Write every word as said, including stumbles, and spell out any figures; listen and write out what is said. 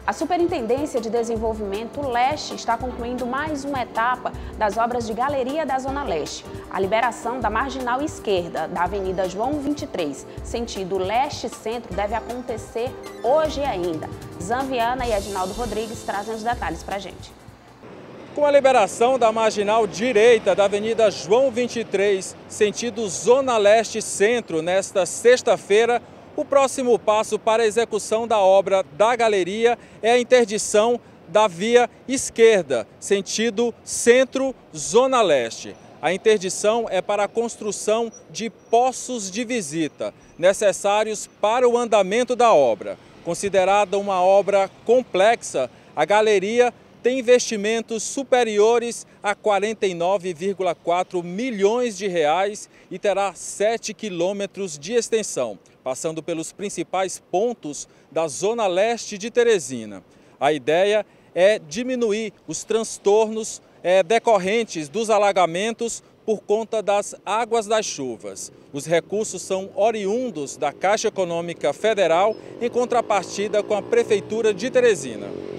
A Superintendência de Desenvolvimento Leste está concluindo mais uma etapa das obras de galeria da Zona Leste. A liberação da marginal esquerda da Avenida João vinte e três, sentido leste-centro, deve acontecer hoje ainda. Zanviana e Edinaldo Rodrigues trazem os detalhes para a gente. Com a liberação da marginal direita da Avenida João vinte e três, sentido Zona Leste-Centro, nesta sexta-feira, o próximo passo para a execução da obra da galeria é a interdição da via esquerda, sentido Centro-Zona Leste. A interdição é para a construção de postos de visita, necessários para o andamento da obra. Considerada uma obra complexa, a galeria tem investimentos superiores a quarenta e nove vírgula quatro milhões de reais e terá sete quilômetros de extensão, passando pelos principais pontos da Zona Leste de Teresina. A ideia é diminuir os transtornos é, decorrentes dos alagamentos por conta das águas das chuvas. Os recursos são oriundos da Caixa Econômica Federal em contrapartida com a Prefeitura de Teresina.